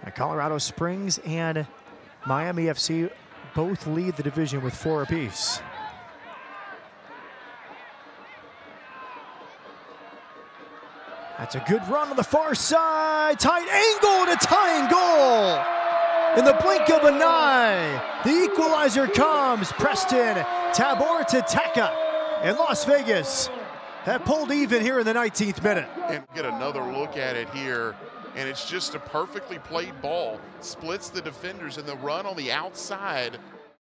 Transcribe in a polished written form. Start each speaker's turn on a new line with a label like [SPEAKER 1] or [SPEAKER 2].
[SPEAKER 1] Colorado Springs and Miami FC both lead the division with 4 apiece. That's a good run on the far side. Tight angle and a tying goal. In the blink of an eye, the equalizer comes. Preston, Tabort to Taka, and Las Vegas have pulled even here in the 19th minute.
[SPEAKER 2] And get another look at it here, and it's just a perfectly played ball. Splits the defenders, and the run on the outside